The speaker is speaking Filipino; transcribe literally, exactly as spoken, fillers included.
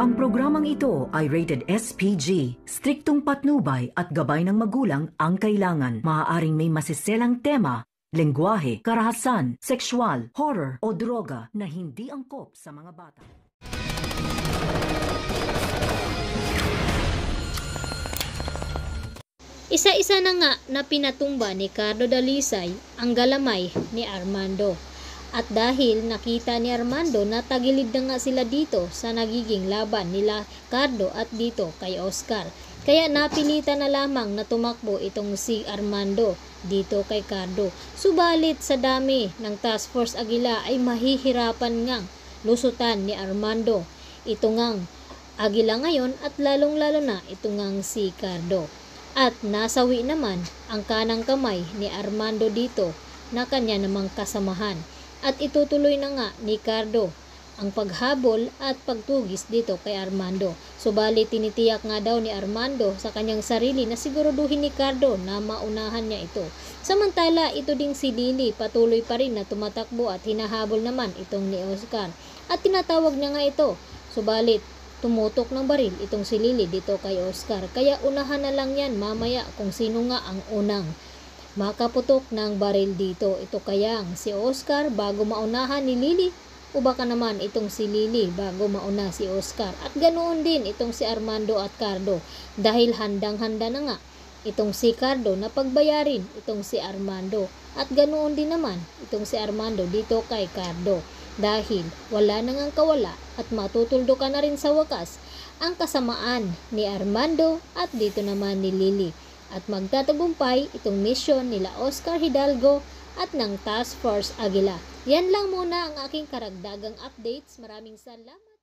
Ang programang ito ay rated S P G. Striktong patnubay at gabay ng magulang ang kailangan. Maaaring may masiselang tema, lengguwahe, karahasan, sexual, horror o droga na hindi angkop sa mga bata. Isa-isa na nga na pinatumba ni Cardo Dalisay ang galamay ni Armando. At dahil nakita ni Armando na tagilid na nga sila dito sa nagiging laban nila Cardo at dito kay Oscar. Kaya napilitan na lamang na tumakbo itong si Armando dito kay Cardo. Subalit sa dami ng Task Force Aguila ay mahihirapan ngang lusutan ni Armando. Ito ngang Aguila ngayon at lalong-lalo na ito ngang si Cardo. At nasawi naman ang kanang kamay ni Armando dito na kanya namang kasamahan. At itutuloy na nga ni Cardo ang paghabol at pagtugis dito kay Armando. Subalit tinitiyak nga daw ni Armando sa kanyang sarili na siguraduhin ni Cardo na maunahan niya ito. Samantala ito ding si Lily patuloy pa rin na tumatakbo at hinahabol naman itong ni Oscar. At tinatawag niya nga ito. Subalit tumutok ng baril itong si Lily dito kay Oscar. Kaya unahan na lang yan mamaya kung sino nga ang unang makaputok ng baril dito. Ito kayang si Oscar bago maunahan ni Lily o baka naman itong si Lily bago mauna si Oscar. At ganoon din itong si Armando at Cardo dahil handang-handa na nga itong si Cardo na pagbayarin itong si Armando. At ganoon din naman itong si Armando dito kay Cardo dahil wala nang ang kawala at matutuldo ka na rin sa wakas ang kasamaan ni Armando at dito naman ni Lily. At magtatagumpay itong mission nila Oscar Hidalgo at ng Task Force Aguila. Yan lang muna ang aking karagdagang updates. Maraming salamat.